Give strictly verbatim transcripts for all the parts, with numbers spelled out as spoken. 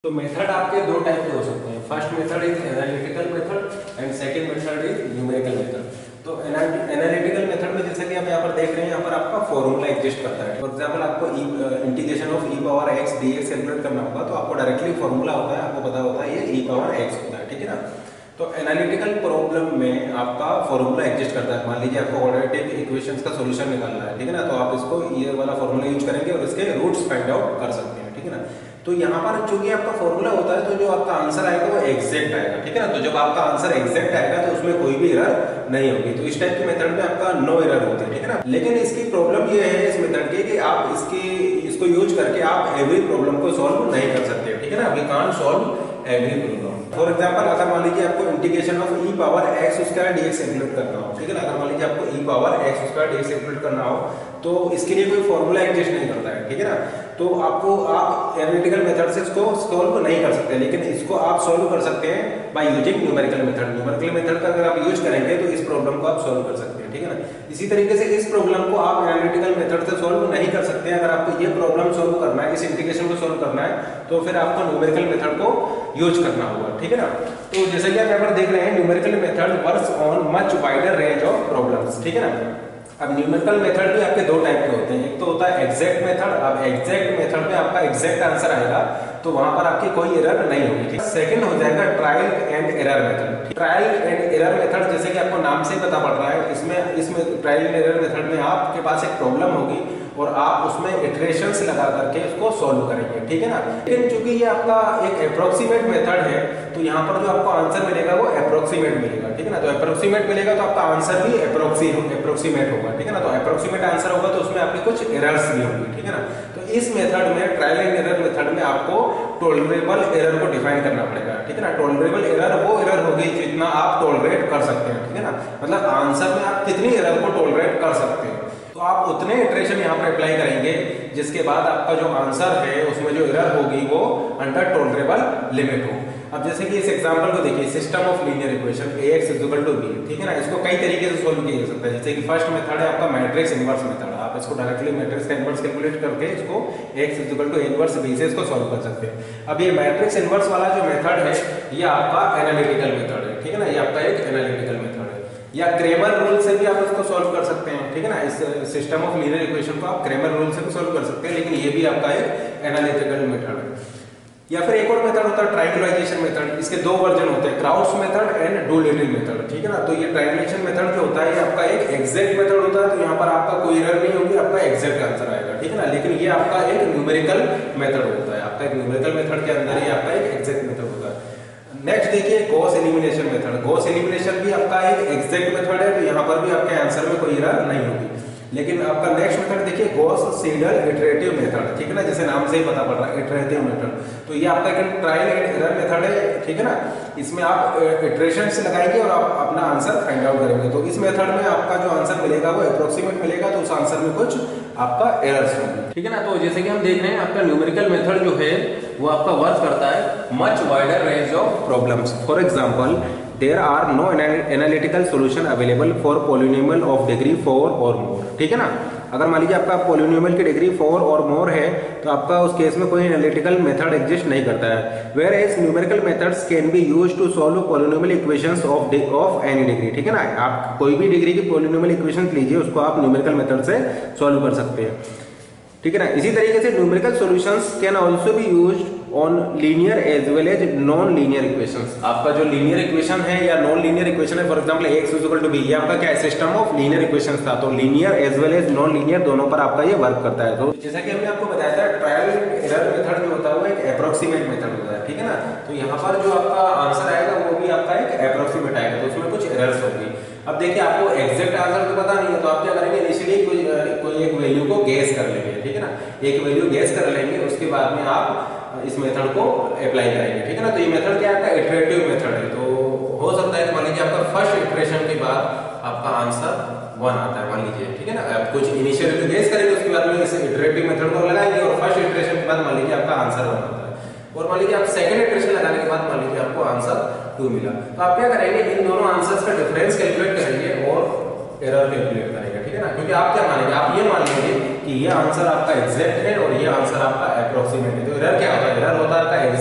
तो मेथड आपके दो टाइप के हो सकते हैं। First method is analytical method and second method is numerical method. तो एनालिटिकल मेथड में जैसे कि आप यहाँ पर देख रहे हैं, यहाँ पर आपका फॉर्मूला एग्जिस्ट करता है। फॉर एग्जांपल आपको integration of e power x d x calculate करना होगा, तो आपको डायरेक्टली फॉर्मूला होता है, आपको पता होता है ये ई पावर एक्स होता है, ठीक है ना। तो एनालिटिकल प्रॉब्लम में आपका फॉर्मूला एग्जिस्ट करता है। मान लीजिए आपको क्वाड्रेटिक इक्वेशंस का सॉल्यूशन निकालना है, ठीक है ना, तो आप इसको ये वाला फॉर्मूला यूज करेंगे और इसके रूट्स फाइंड आउट कर सकते हैं, ठीक है ना। तो यहाँ पर चूंकि आपका फॉर्मूला होता है, तो जो आपका आंसर आएगा वो एग्जैक्ट आएगा, ठीक है ना। तो जब आपका आंसर एग्जैक्ट आएगा तो उसमें कोई भी एरर नहीं होगी। तो इस टाइप के मेथड में आपका नो एरर होते हैं, ठीक है ना। लेकिन इसकी प्रॉब्लम ये है इस मेथड की कि आप इसकी इसको यूज करके आप एवरी प्रॉब्लम को सॉल्व नहीं कर सकते, ठीक है ना। We can't solve every problem. For example अगर मान लीजिए आपको integration of e power x square dx calculate करना हो, ठीक है ना। अगर मान लीजिए आपको e power x square dx calculate करना हो, तो इसके लिए कोई फॉर्मूला एग्जिस्ट नहीं करता है, ठीक है ना। तो आपको आप एनालिटिकल मेथड से इसको सॉल्व नहीं कर सकते, लेकिन इसको आप सॉल्व कर सकते हैं by using numerical method. Numerical method का अगर आप यूज करेंगे तो इस प्रॉब्लम को आप सॉल्व कर सकते हैं, ठीक है ना। इसी तरीके से इस प्रॉब्लम को आप एनालिटिकल मेथड से सॉल्व नहीं कर सकते। अगर आपको ये प्रॉब्लम सॉल्व करना है, इस इंटीग्रेशन को सॉल्व करना है, तो फिर आपको न्यूमेरिकल मेथड को यूज करना होगा, ठीक है ना। तो जैसे कि आप यहाँ पर देख रहे हैं, numerical method works on much wider range of problems, ठीक है ना। अब न्यूमेरिकल मेथड भी आपके दो टाइप के होते हैं। एक तो होता है एग्जैक्ट मेथड। अब एग्जैक्ट मेथड में आपका एग्जैक्ट आंसर आएगा, तो वहां पर आपकी कोई एरर नहीं होगी, ठीक है। सेकंड हो जाएगा trial and error method. Trial and error method जैसे कि आपको नाम से पता पड़ रहा है, इसमें इसमें ट्रायल एंड एरर मेथड में आपके पास एक प्रॉब्लम होगी और आप उसमें इटरेशंस लगा करके इसको सॉल्व करेंगे, ठीक है ना। लेकिन चूंकि ये आपका एक अप्रोक्सीमेट मेथड है, तो यहाँ पर जो आपको आंसर मिलेगा वो अप्रोक्सीमेट मिलेगा, ठीक है ना। तो अप्रोक्सीमेट मिलेगा तो आपका आंसर भी अप्रोक्सीमेट होगा, ठीक है ना। तो अप्रोक्सीमेट आंसर होगा तो उसमें आपकी कुछ एरर्स भी होंगी, ठीक है ना। तो इस मेथड में, ट्रायल एंड एरर मेथड में, आपको टॉलरेबल एरर को डिफाइन करना पड़ेगा, ठीक है ना। टॉलरेबल एरर वो एरर होगी जितना आप टॉलरेट कर सकते हैं, ठीक है ना। मतलब आंसर में आप कितनी एरर को टॉलरेट कर सकते हैं, तो आप उतने इटरेशन यहाँ पर अप्लाई करेंगे जिसके बाद आपका जो आंसर है उसमें जो एरर होगी वो अंडर टॉलरेबल लिमिट हो। अब जैसे कि इस एग्जांपल को देखिए, system of linear equation ax is equal to b, ठीक है ना। इसको कई तरीके से सोल्व किया जा सकता है। जैसे कि फर्स्ट मेथड है आपका मैट्रिक्स इनवर्स मेथड। आप इसको डायरेक्टली मैट्रिक्स का इनवर्स कैलकुलेट करके इसको x is equal to inverse b से इसको सॉल्व कर सकते हैं। अब ये मैट्रिक्स इनवर्स वाला जो मेथड है ये आपका एनालिटिकल मेथड है, ठीक है ना। ये आपका एक एनालिटिकल मेथड है, या क्रेमर रूल से भी आप इसको सॉल्व कर सकते हैं, ठीक है ना। इस सिस्टम ऑफ लीनियर इक्वेशन को आप क्रेमर रूल से भी सॉल्व कर सकते हैं, लेकिन ये भी आपका एक एनालिटिकल मेथड है। या फिर एक और मेथड होता है ट्रायंगुलाइजेशन मेथड। इसके दो वर्जन होते हैं, Crout's method and Doolittle method, ठीक है ना। तो ये ट्रायंगुलेशन मेथड जो होता है ये आपका एक एग्जैक्ट मेथड होता है, तो यहाँ पर आपका कोई एरर नहीं होगी, आपका एग्जैक्ट आंसर आएगा, ठीक है ना। लेकिन ये आपका एक न्यूमेरिकल मेथड होता है, आपका एक न्यूमेरिकल मेथड के अंदर ही आपका एक एग्जैक्ट मेथड होता है। नेक्स्ट देखिए Gauss elimination method. Gauss elimination भी आपका एक एग्जैक्ट मेथड है, तो यहाँ पर भी आपके आंसर में कोई एरर नहीं होगी। लेकिन आपका नेक्स्ट मेथड देखिए गॉस सीडल इटरेटिव मेथड, ठीक है ना। जैसे नाम से ही पता पड़ रहा है इटरेटिव मेथड, तो ये आपका एक ट्रायल एंड एरर मेथड है, ठीक है ना। इसमें आप इटरेशंस लगाएंगे और आप अपना आंसर फाइंड आउट करेंगे। तो इस मेथड में आपका जो आंसर मिलेगा वो अप्रोक्सीमेट मिलेगा, तो उस आंसर में कुछ आपका एरर्स होंगे, ठीक है ना। तो जैसे कि हम देख रहे हैं आपका न्यूमेरिकल मेथड जो है वो आपका वर्क करता है much wider range of problems. For example there are no analytical solution available for polynomial of degree four और मोर, ठीक है ना। अगर मान लीजिए आपका पॉलिनोमियल की डिग्री फोर और मोर है, तो आपका उस केस में कोई एनालिटिकल मेथड एग्जिस्ट नहीं करता है। Whereas numerical methods can be used to solve polynomial equations of of any degree, ठीक है ना। आप कोई भी डिग्री की पॉलिनोमियल इक्वेशंस लीजिए, उसको आप न्यूमेरिकल मेथड से सॉल्व कर सकते हैं, ठीक है ना। इसी तरीके से numerical solutions can also be used on linear as well as non linear equations. आपका जो लीनियर इक्वेशन है या नॉन लीनियर इक्वेशन है, for example x is equal to b, ये आपका क्या है, सिस्टम ऑफ लीनियर इक्वेशंस था। तो linear as well as non linear दोनों पर आपका ये वर्क करता है। तो जैसा कि हमने आपको बताया था, ट्रायल एरर मेथड जो होता है वो एक अप्रोक्सीमेट मेथड होता है, ठीक है ना। तो यहाँ पर जो आपका आंसर आएगा वो भी आपका एक अप्रोक्सीमेट आएगा, तो उसमें कुछ एरर्स होंगी। अब देखिए आपको एग्जैक्ट आंसर तो पता नहीं है, तो आप क्या करेंगे, इनिशियली कोई कोई एक वैल्यू को गेस कर लेंगे, ठीक है ना। एक वैल्यू गेस कर लेंगे, उसके बाद में आप इस मेथड को अप्लाई करेंगे, ठीक है ना। तो ये मेथड क्या है, इटरेटिव मेथड है। तो हो सकता है मान लीजिए आपका फर्स्ट इटरेशन के बाद आपका आंसर वन आता है, मान लीजिए, ठीक है ना। आप कुछ इनिशियली गेस करेंगे, उसके बाद में इस इटरेटिव मेथड को लगाएंगे और फर्स्ट इटरेशन के बाद मान लीजिए आपका आंसर वन आता है, और मान लीजिए आप सेकंड इटरेशन लगाने के बाद मान लीजिए आपको आंसर टू मिला। तो आप क्या करेंगे, इन दोनों आंसर्स का डिफरेंस कैलकुलेट करेंगे और एरर कैलकुलेट करेंगे, ठीक है ना। क्योंकि आप क्या मानेंगे, आप ये मान लेंगे कि ये आंसर आपका एग्जैक्ट है और ये आंसर आपका अप्रोक्सीमेट है। तो एरर क्या होता है, एरर होता है आपका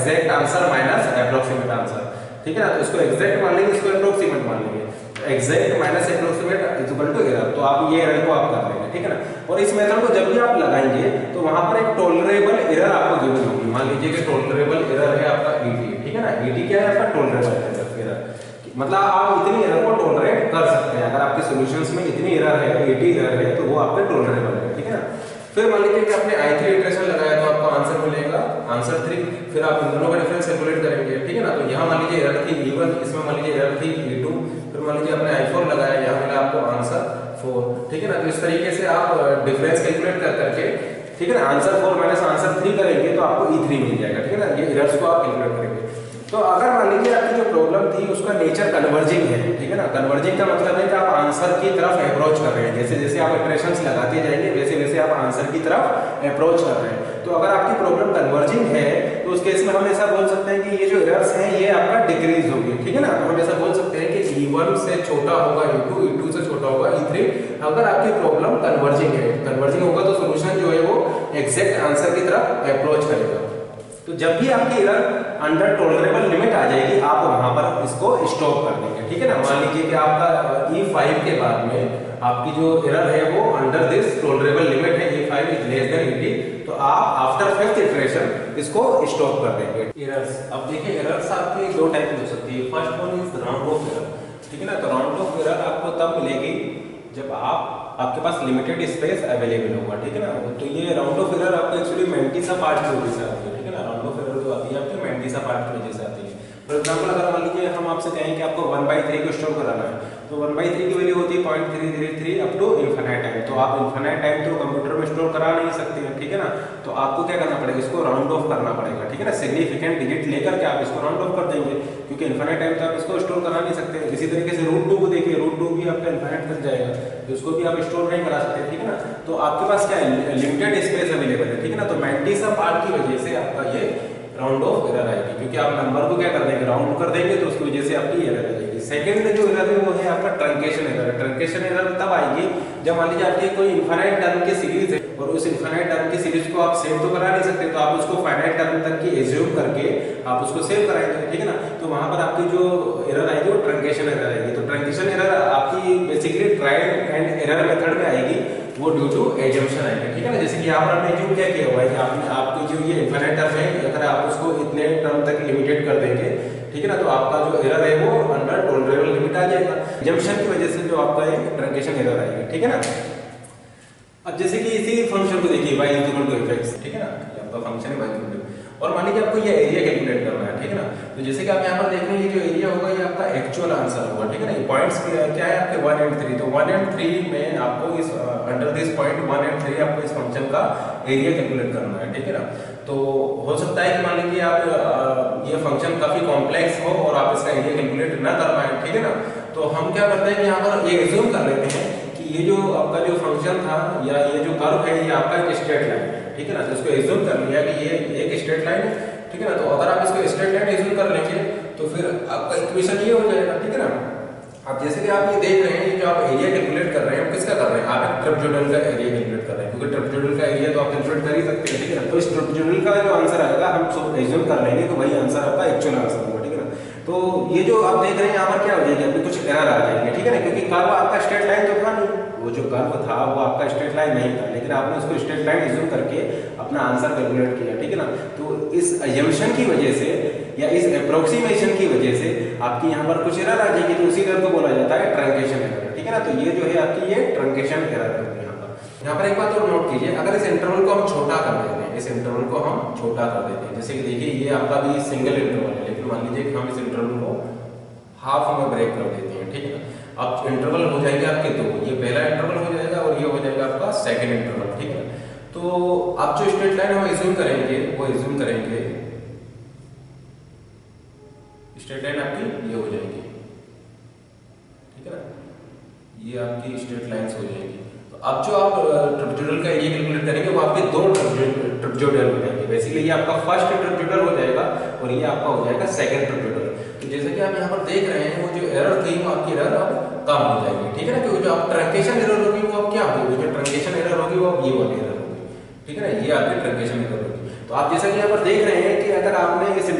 exact answer minus approximate answer, ठीक है ना। तो इसको एग्जैक्ट मान लेंगे, इसको अप्रोक्सीमेट मान लेंगे। Exact minus approximate is equal to error, तो आप ये एरर को आप कर लेंगे, ठीक है ना। और इस मेथड को जब भी आप लगाएंगे तो वहां पर एक टॉलरेबल एरर आपको गिवन होगी। मान लीजिए कि टॉलरेबल एरर है आपका ईटी, ठीक है ना। ईटी क्या है आपका? टॉलरेबल एरर, मतलब आप इतनी एरर को टॉलरेट कर सकते हैं। अगर आपके सॉल्यूशंस में इतनी एरर है, एटी एरर है, तो वो आपके टॉलरेबल है, ठीक है ना। फिर मान लीजिए कि आपने आई थ्री इटरेशन लगाया तो आपका आंसर मिलेगा आंसर थ्री। फिर आप इन दोनों का डिफरेंस कैलकुलेट करेंगे, ठीक है ना। तो यहाँ मान लीजिए एरर थी ई वन, इसमें मान लीजिए एरर थी ई टू। फिर मान लीजिए आपने आई फोर लगाया, यहाँ मिला आपको आंसर फोर, ठीक है ना। तो इस तरीके से आप डिफरेंस कैलकुलेट कर करके, ठीक है ना, answer four minus answer three करेंगे तो आपको ई थ्री मिल जाएगा, ठीक है ना। ये एरर्स को आप कैलकुलेट करेंगे। तो अगर मान लीजिए आपकी जो प्रॉब्लम थी उसका नेचर कन्वर्जिंग है, ठीक है ना। कन्वर्जिंग का मतलब है कि आप आंसर की तरफ अप्रोच कर रहे हैं। जैसे जैसे आप इटरेशंस लगाते जाएंगे वैसे वैसे आप आंसर की तरफ अप्रोच कर रहे हैं। तो अगर आपकी प्रॉब्लम कन्वर्जिंग है तो उस केस में हम ऐसा बोल सकते हैं कि ये जो एरर्स हैं ये आपका डिक्रीज होगी, ठीक है ना। तो हम ऐसा बोल सकते हैं कि ई वन से छोटा होगा ई टू, ई टू से छोटा होगा ई थ्री, अगर आपकी प्रॉब्लम कन्वर्जिंग है। कन्वर्जिंग होगा तो सॉल्यूशन जो है वो एग्जैक्ट आंसर की तरफ अप्रोच करेगा। तो जब भी आपकी एरर अंडर टॉलरेबल लिमिट आ जाएगी आप वहां पर इसको स्टॉप कर देंगे, ठीक है ना। मान लीजिए कि आपका ई फाइव के बाद में आपकी जो एरर है वो अंडर दिस टॉलरेबल लिमिट है, e five is less than eighty, तो आप आफ्टर फिफ्थ इटरेशन इसको स्टॉप कर देंगे। एरर्स, अब देखिए एरर्स आपकी दो टाइप की हो सकती है। First one is round off error, ठीक है ना। तो राउंड ऑफ एरर आपको तब मिलेगी जब आप आपके पास लिमिटेड स्पेस अवेलेबल होगा, ठीक है ना। तो ये राउंड ऑफ एरर आपको एक्चुअली मेंटिसा पार्ट की वजह से आती है, ठीक है ना। राउंड ऑफ एरर जो आती है आपके मेंटिसा पार्ट की वजह से आती है। फॉर एग्जांपल अगर मान लीजिए हम आपसे कहें कि आपको वन बाई थ्री को स्टोर कराना है, तो वन बाई थ्री की वैल्यू होती है point three three three up to infinite time. तो आप इन्फिनाइट टाइम तो कंप्यूटर में स्टोर करा नहीं सकते हैं, ठीक है ना। तो आपको क्या करना पड़ेगा, इसको राउंड ऑफ करना पड़ेगा, ठीक है ना। सिग्निफिकेंट डिजिट लेकर के आप इसको राउंड ऑफ कर देंगे, क्योंकि इन्फिनाइट टाइम तो आप इसको स्टोर करा नहीं सकते। इसी तरीके से रूट टू को देखिए, रूट टू भी आपका इन्फिनाइट तक जाएगा, तो इसको भी आप स्टोर नहीं करा सकते, ठीक है ना। तो आपके पास क्या है, लिमिटेड स्पेस अवेलेबल है, ठीक है ना। तो मेंटिसा पार्ट की वजह से आपका ये राउंड ऑफ एरर आएगी, क्योंकि आप नंबर को क्या कर देंगे, राउंड कर देंगे, तो उसकी वजह से आपकी एरर आ जाएगी। सेकंड जो एरर है वो है आपका ट्रंकेशन एरर। ट्रंकेशन एरर तब आएगी जब मान लीजिए आपकी कोई इनफाइनाइट टर्म की सीरीज है और उस इनफाइनाइट टर्म की सीरीज को आप सेव तो करा नहीं सकते, तो आप उसको फाइनाइट टर्म तक की एज्यूम करके आप उसको सेव कराएंगे, ठीक है ना। तो वहां पर आपकी जो एरर आएगी वो ट्रंकेशन एरर आएगी। तो ट्रंकेशन एरर आपकी basically trial and error method में आएगी, वो ड्यू टू एजम्पशन आएगा, ठीक है ना। जैसे कि यहाँ पर आपने एज्यूम क्या किया हुआ है कि आपने आपकी जो ये इनफाइनाइट टर्म है अगर आप उसको इतने टर्म तक लिमिटेड कर देंगे, ठीक है ना, तो आपका जो एरर है वो अंडर टॉलरेबल लिमिट आ जाएगा। एजम्पशन की वजह से जो आपका ये ट्रंकेशन एरर आएगी, ठीक है ना। अब जैसे कि इसी फंक्शन को देखिए y is equal to fx, ठीक है ना। ये आपका फंक्शन है y इज इक्वल टू, और मान लीजिए आपको ये एरिया कैलकुलेट करना है, ठीक है ना। तो जैसे कि आप यहाँ पर देख रहे हैं ये जो एरिया होगा ये आपका एक्चुअल आंसर होगा, ठीक है ना। ये पॉइंट्स क्या है आपके वन एंड थ्री, तो वन एंड थ्री में आपको इस under this point one and three आपको इस फंक्शन का एरिया कैलकुलेट करना है, ठीक है ना। तो हो सकता है कि मान लीजिए आप ये फंक्शन काफी कॉम्प्लेक्स हो और आप इसका एरिया कैलकुलेट ना कर पाए, ठीक है ना। तो हम क्या करते हैं कि यहाँ पर ये एज्यूम कर लेते हैं कि ये जो आपका जो फंक्शन था या ये जो कर्व है ये आपका एक स्ट्रेट लाइन है, ठीक है ना। तो इसको एज्यूम कर लिया कि ये एक स्ट्रेट लाइन है, ठीक है ना। तो अगर आप इसको स्ट्रेट लाइन एज्यूम कर लेंगे तो फिर आपका इक्वेशन ये हो जाएगा, ठीक है ना। अब जैसे कि आप ये देख रहे हैं, ये जो आप एरिया कैलकुलेट कर रहे हैं, किसका कर रहे हैं, आप एक ट्रापेजोइडल का एरिया कैलकुलेट कर रहे हैं, क्योंकि ट्रापेजोइडल का एरिया तो आप कैलकुलेट कर ही सकते हैं, ठीक है ना। तो इस ट्रापेजोइडल का जो आंसर आएगा हम एज्यूम कर लेंगे तो वही आंसर आपका एक्चुअल आंसर होगा, ठीक है ना। तो ये जो आप देख रहे हैं यहाँ पर क्या हो जाएगी, अभी कुछ एरर आ जाएंगे, ठीक है ना, क्योंकि कर्व आपका स्ट्रेट लाइन तो था नहीं, वो जो कर्व था वो आपका स्ट्रेट लाइन नहीं था, लेकिन आपने उसको स्ट्रेट लाइन एज्यूम करके अपना आंसर कैलकुलेट किया, ठीक है ना। तो इस अजम्पशन की वजह से या इस अप्रोक्सीमेशन की वजह से आपकी यहाँ पर कुछ एरर आ जाएगी, तो उसी एरर को बोला जाता है ट्रंकेशन एरर, ठीक है ना। तो ये जो है आपकी ये ट्रंकेशन एरर है यहाँ पर। यहाँ पर एक बात और नोट कीजिए, अगर इस इंटरवल को हम छोटा कर देते हैं, इस इंटरवल को हम छोटा कर देते हैं, जैसे कि देखिए ये आपका भी सिंगल इंटरवल है, लेकिन मान लीजिए कि हम इस इंटरवल को हाफ में ब्रेक कर देते हैं, ठीक है ना। अब इंटरवल हो जाएंगे आपके दो, ये पहला इंटरवल हो जाएगा और ये हो जाएगा आपका सेकंड इंटरवल, ठीक है। तो आप जो स्ट्रेट लाइन हम एज्यूम करेंगे वो एज्यूम करेंगे स्ट्रेट लाइन आपकी ये हो जाएगी, ठीक है ना। ये आपकी स्ट्रेट लाइंस हो जाएगी। तो अब जो आप ट्रापेजोइडल का एरिया कैलकुलेट करेंगे वो आपके दो ट्रापेजोइडल हो जाएंगे। बेसिकली ये आपका फर्स्ट ट्रापेजोइडल हो जाएगा और ये आपका हो जाएगा सेकंड ट्रापेजोइडल। तो जैसे कि आप यहाँ पर देख रहे हैं वो जो एरर थी वो आपकी एरर अब कम हो जाएगी, ठीक है ना, क्योंकि जो आप ट्रंकेशन एरर होगी वो अब क्या होगी, जो ट्रंकेशन एरर होगी वो अब ये वाली एरर होगी, ठीक है ना। ये आपकी ट्रंकेशन एरर होगी। तो आप जैसा कि यहाँ पर देख रहे हैं कि अगर आपने इस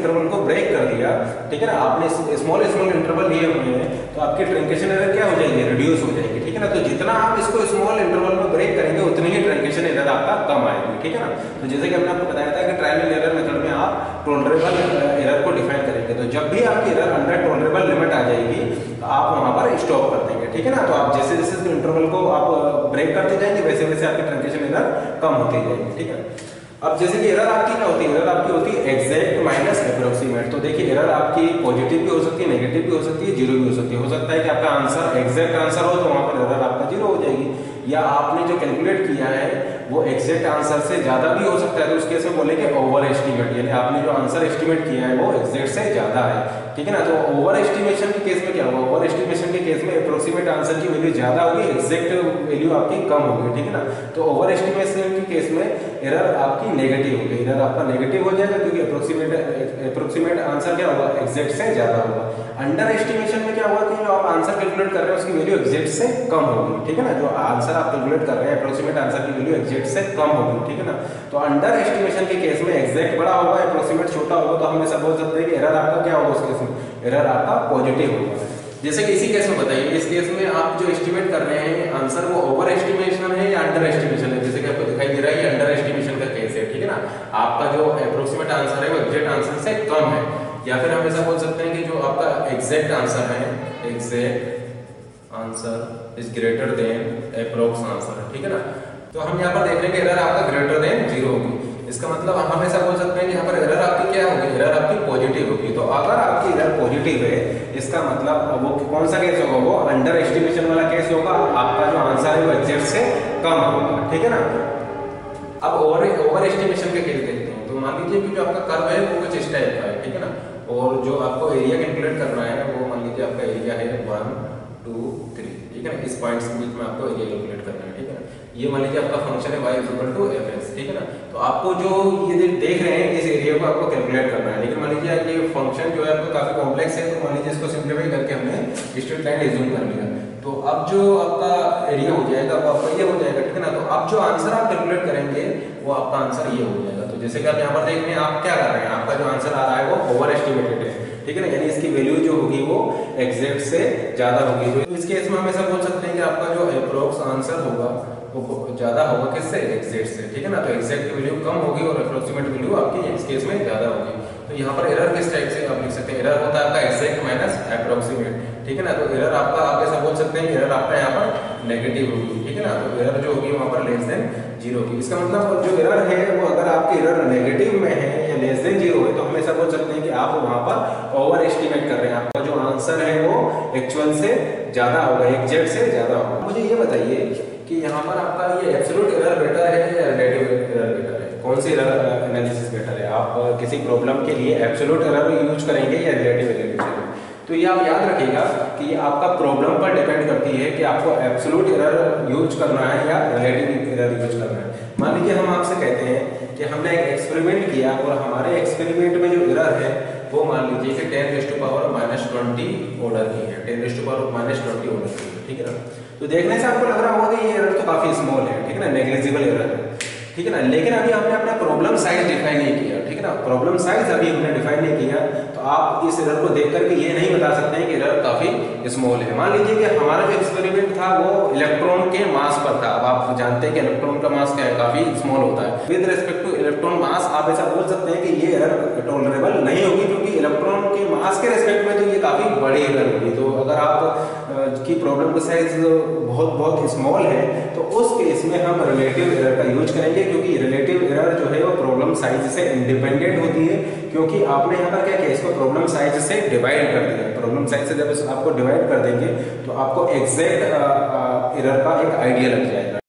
इंटरवल को ब्रेक कर दिया, ठीक है ना, आपने स्मॉल स्मॉल इंटरवल लिए हुए हैं, तो आपकी ट्रंकेशन एरर क्या हो जाएगी, रिड्यूस हो जाएगी, ठीक है ना। तो जितना आप इसको स्मॉल इंटरवल में ब्रेक करेंगे उतनी ही ट्रंकेशन एरर आपका कम आएगी, ठीक है ना। तो जैसे कि हमने आपको बताया था कि ट्रायल एंड एरर मेथड में आप टॉलरेबल एरर को डिफाइन करेंगे, तो जब भी आपकी एरर अंडर टॉलरेबल लिमिट आ जाएगी तो आप वहां पर स्टॉप कर देंगे, ठीक है ना। तो आप जैसे जैसे इंटरवल को आप ब्रेक करते जाएंगे वैसे वैसे आपकी ट्रंकेशन एरर कम होती जाएगी, ठीक है। अब जैसे कि एरर आपकी क्या होती है, एरर आपकी होती है एग्जैक्ट माइनस अप्रोक्सीमेट। तो देखिए एरर आपकी पॉजिटिव भी हो सकती है, नेगेटिव भी हो सकती है, जीरो भी हो सकती है। हो सकता है कि आपका आंसर एग्जैक्ट आंसर हो तो वहां पर एरर आपका जीरो हो जाएगी, या आपने जो कैलकुलेट किया है वो एग्जैक्ट आंसर से ज्यादा भी हो सकता है, तो उस केस में बोलेंगे ओवर एस्टिमेट, यानी आपने जो आंसर एस्टिमेट किया है वो एग्जैक्ट से ज्यादा है, ठीक है ना। तो ओवर एस्टिमेशन के केस में क्या होगा, ओवर एस्टिमेशन के केस में अप्रोक्सीमेट आंसर की वैल्यू ज्यादा होगी, एग्जैक्ट वैल्यू आपकी कम होगी, ठीक है ना। तो ओवर एस्टिमेशन के केस में एरर आपकी नेगेटिव होगी, एरर आपका नेगेटिव हो जाएगा क्योंकि अप्रोक्सीमेट अप्रोक्सीमेट आंसर क्या होगा, एग्जैक्ट से ज्यादा होगा। अंडर एस्टिमेशन में क्या होगा कि जो आप आंसर कैलकुलेट कर रहे हैं उसकी वैल्यू एग्जैक्ट से कम होगी, ठीक है ना। जो आंसर आप कैलकुलेट कर रहे हैं अप्रोक्सीमेट आंसर की वैल्यू एग्जैक्ट से कम होगी, ठीक है ना। तो अंडर एस्टिमेशन के केस में एग्जैक्ट बड़ा होगा, अप्रोक्सीमेट छोटा होगा, तो हम ऐसा बोल सकते हैं कि एरर आपका क्या होगा, उस केस में एरर आपका पॉजिटिव होगा। जैसे कि इसी केस में बताइए, इस केस में आप जो एस्टिमेट कर रहे हैं आंसर वो ओवर एस्टिमेशन है या अंडर एस्टिमेशन है। जैसे कि आपको दिखाई दे रहा है ये अंडर एस्टिमेशन का केस है, ठीक है ना। आपका जो अप्रोक्सीमेट आंसर है वो एग्जैक्ट आंसर से कम है, या फिर हम ऐसा बोल सकते हैं कि जो आपका एग्जैक्ट आंसर है, exact answer is greater than approx answer, ठीक है ना। तो हम यहाँ पर देख रहे हैं कि एरर आपका ग्रेटर देन जीरो होगी। इसका मतलब हम ऐसा बोल सकते हैं कि यहाँ पर एरर आपकी क्या होगी, एरर आपकी पॉजिटिव होगी। तो अगर आपकी एरर पॉजिटिव है इसका मतलब वो कौन सा केस होगा, वो अंडर एस्टिमेशन वाला केस होगा, आपका जो आंसर है वो एग्जैक्ट से कम होगा, ठीक है ना। अब ओवर ओवर एस्टिमेशन के केस देखते हैं। तो मान लीजिए कि जो आपका कर्व है वो कुछ इस टाइप का है, ठीक है ना, और जो आपको एरिया कैलकुलेट करना है वो मान लीजिए आपका एरिया है वन टू थ्री, ठीक है ना। इस पॉइंट्स के बीच में आपको एरिया कैलकुलेट करना है, ठीक है ना। ये मान लीजिए आपका फंक्शन है y equal to f x, ठीक है ना। तो आपको जो ये देख रहे हैं इस एरिया को आपको कैलकुलेट करना है, लेकिन मान लीजिए ये फंक्शन जो है आपको काफी कॉम्प्लेक्स है, तो मान लीजिए इसको सिंप्लीफाई करके हमने स्ट्रेट लाइन एज्यूम कर लिया, तो अब जो आपका एरिया हो जाएगा वो आपका ये हो जाएगा, ठीक है ना। तो अब जो आंसर आप कैलकुलेट करेंगे वो आपका आंसर ये हो जाएगा। तो जैसे कि आप यहाँ पर देख रहे हैं आप क्या कर रहे हैं, आपका जो आंसर आ रहा है वो ओवर एस्टिमेटेड है, ठीक है ना, यानी इसकी वैल्यू जो होगी वो एग्जैक्ट से ज्यादा होगी। तो इस केस में हम ऐसा बोल सकते हैं कि आपका जो अप्रोक्स आंसर होगा वो ज्यादा होगा किससे, एग्जैक्ट से, ठीक है ना। तो एग्जैक्ट की वैल्यू कम होगी और अप्रोक्सीमेट वैल्यू आपकी इस केस में ज्यादा होगी। तो यहाँ पर एरर किस टाइप से आप लिख सकते हैं, एरर होता है आपका एग्जैक्ट माइनस अप्रोक्सीमेट, ठीक है ना। तो एरर आपका आप ऐसा बोल सकते हैं कि एरर आपका यहाँ पर नेगेटिव होगी, ठीक है ना। तो एरर जो होगी वहाँ पर लेस देन जीरो होगी। इसका मतलब जो एरर है वो अगर आपकी एरर नेगेटिव में है या लेस देन जीरो है तो हम ऐसा बोल सकते हैं कि आप वहाँ पर ओवर एस्टिमेट कर रहे हैं, आपका जो आंसर है वो एक्चुअल से ज्यादा होगा, एग्जैक्ट से ज्यादा होगा। मुझे ये बताइए कि यहाँ पर आपका ये एब्सोल्यूट एरर बेटर है या रिलेटिव एरर बेटर है, कौन सी एरर एनालिसिस बेटर है। आप किसी प्रॉब्लम के लिए एब्सोल्यूट एरर यूज करेंगे या रिलेटिव एरर यूज करेंगे। तो ये आप याद रखिएगा कि ये आपका प्रॉब्लम पर डिपेंड करती है कि आपको एब्सोल्यूट एरर यूज करना है या रिलेटिव एरर यूज करना है। मान लीजिए हम आपसे कहते हैं कि हमने एक एक्सपेरिमेंट किया और हमारे एक्सपेरिमेंट में जो एरर है वो मान लीजिए कि ten raise to power minus twenty order की है, ten raise to power minus twenty order की है, ठीक है ना। तो देखने से आपको लग रहा होगा कि ये एरर तो काफी स्मॉल है, ठीक है ना, नेग्लिजिबल एरर है, ठीक है ना। लेकिन अभी हमने अपना प्रॉब्लम साइज डिफाइन नहीं किया, ठीक है ना। प्रॉब्लम साइज अभी हमने डिफाइन नहीं किया, तो आप इस एरर को देख करके ये नहीं बता सकते हैं कि एरर काफी स्मॉल है। मान लीजिए कि हमारा जो एक्सपेरिमेंट था वो इलेक्ट्रॉन के मास पर था। अब आप जानते हैं कि इलेक्ट्रॉन का मास क्या है, काफी स्मॉल होता है। With respect to electron mass आप ऐसा बोल सकते हैं कि ये एरर टॉलरेबल नहीं होगी, क्योंकि इलेक्ट्रॉन के मास के रिस्पेक्ट में तो ये काफी बड़ी एरर होगी। तो अगर आप की प्रॉब्लम का साइज बहुत बहुत स्मॉल है तो उस केस में हम रिलेटिव एरर का यूज करेंगे, क्योंकि रिलेटिव एरर जो है वो प्रॉब्लम साइज से इंडिपेंडेंट होती है। क्योंकि आपने यहाँ पर क्या किया, इसको प्रॉब्लम साइज से डिवाइड कर दिया। प्रॉब्लम साइज से जब आपको डिवाइड कर देंगे तो आपको एग्जैक्ट एरर का एक आइडिया लग जाएगा।